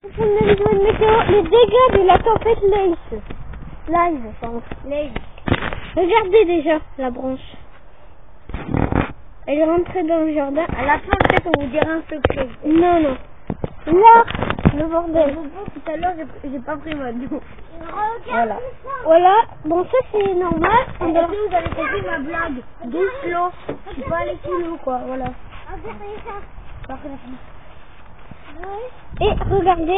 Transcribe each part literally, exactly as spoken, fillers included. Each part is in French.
Pour une vidéo de météo, les dégâts de la tempête Lace. Live, pardon. Lace. Regardez déjà la branche. Elle est rentrée dans le jardin. À la fin, peut-être on vous dira un secret. Non, non. Là, le bordel. Tout à l'heure, j'ai pas pris ma douche. Voilà. Voilà. Bon, ça c'est normal. Et là, vous avez compris ma blague. Douce l'eau. Je suis pas allée sous l'eau, quoi. Voilà. Et regardez.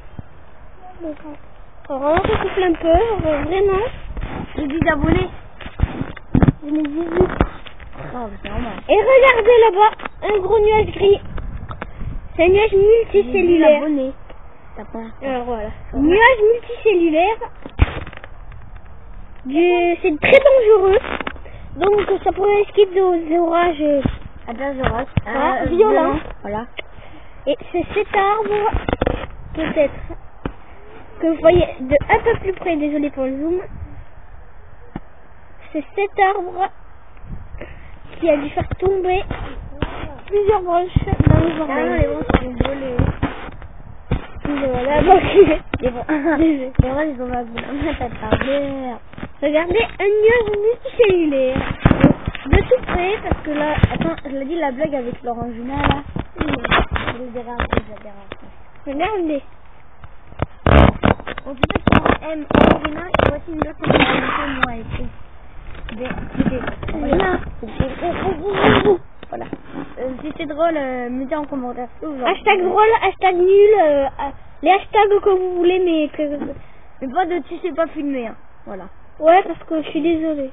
Alors, on se souffle un peu. Vraiment. Les dix abonnés. Les dix-huit. Oh, c'est normal. Et regardez là-bas, un gros nuage gris. C'est un nuage multicellulaire. Alors voilà. Nuage multicellulaire. Du... C'est très dangereux. Donc ça pourrait risquer des orages. Ah, des orages. Ah, euh, violents. Voilà. Et c'est cet arbre, peut-être, que vous voyez de un peu plus près. Désolé pour le zoom. C'est cet arbre qui a dû faire tomber plusieurs branches dans le jardin. Ah, les branches sont volées. Voilà, donc les branches ils ont ma tête par terre. Regardez, un nuage multicellulaire. De tout près, parce que là, attends, je l'ai dit la blague avec Laurent Juna là. Je le dirai après, je le dirai après. Regardez. On peut mettre sur M, Laurent Juna, et voici une autre comparaison, moi et voilà. Voilà. Euh, si c'est drôle, euh, mettez en commentaire. Hashtag drôle, hashtag nul, euh, les hashtags que vous voulez, mais que. Mais pas de tu sais pas filmer, hein. Voilà. Ouais, parce que je suis désolée.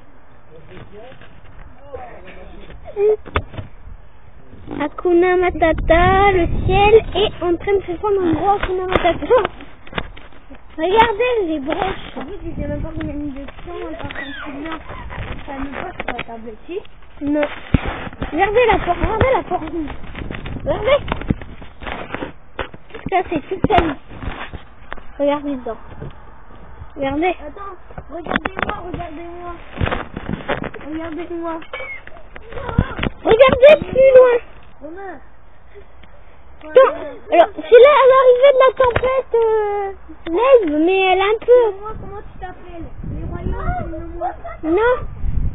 Hakuna Matata, le ciel est en train de se prendre un gros Hakuna Matata. Regardez les branches. En fait, je sais même pas combien de temps en train de filmer. Ça ne passe sur la tablette ici. Non. Regardez la porte, regardez la porte. Regardez. Tout ça, c'est toute sa vie. Regardez dedans. Regardez. Attends, regardez-moi, regardez-moi. Regardez-moi. Regardez plus loin. Romain. Non. Alors, c'est là à l'arrivée de la tempête euh, neige, mais elle est un peu... Moi, comment tu t'appelles? Les royaumes, moi. Non.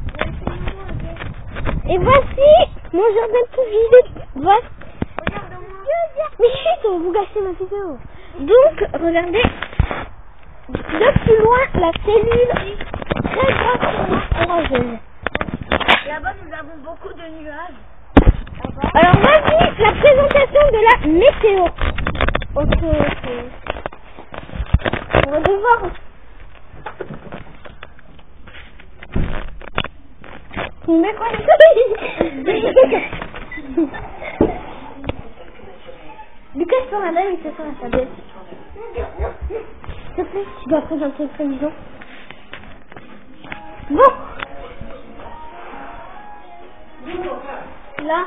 Et voici mon jardin tout vide. Voici. Mais chut, vous gâchez ma vidéo. Donc, regardez. De plus loin, la cellule très grave orageuse. Là-bas, nous avons beaucoup de nuages. Alors, voici la présentation de la météo. Ok, ok. On va devoir... Mais quoi? Lucas, sur la dame, il se sent à sa bête. S'il te plaît, tu dois présenter le président. Bon. Là.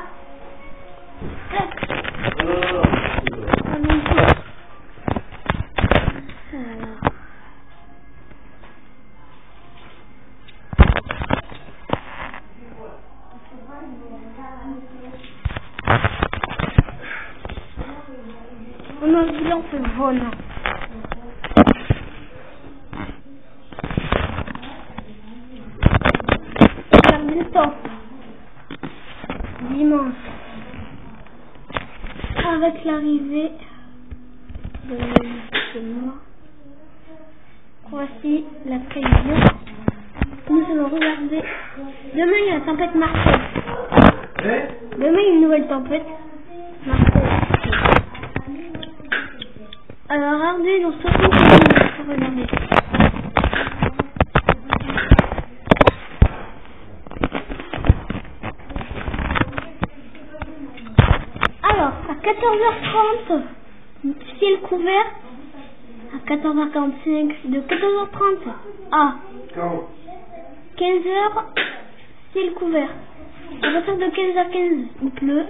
On a dit on fait vol. Regardez le temps. Dimanche. Avec l'arrivée de mois. Voici la prévision. Nous allons regarder. Demain il y a la tempête Marcel. Demain il y a une nouvelle tempête. Marcel. Alors regardez dans soixante minutes. Regardez. Alors à quatorze heures trente, ciel couvert. À quatorze heures quarante-cinq, de quatorze heures trente à quinze heures, ciel couvert. À partir de quinze heures quinze, il pleut.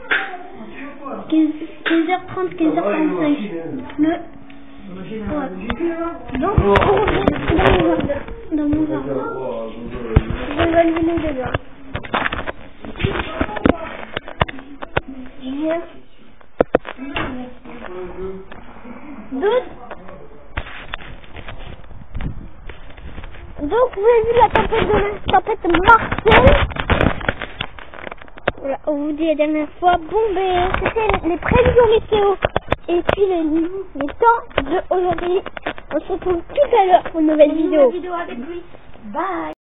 quinze heures trente, quinze heures quarante-cinq, il pleut. Ouais. Donc, on revient dans mon jardin. Dans mon jardin. Je vais lever les dégâts. Viens. Donc, donc vous avez vu la tempête de la tempête Marcel. Voilà, on vous dit la dernière fois. Bon, ben, c'était les prévisions météo. Et puis les, les temps de aujourd'hui. On se retrouve tout à l'heure pour une nouvelle Une vidéo. nouvelle vidéo avec lui. Bye.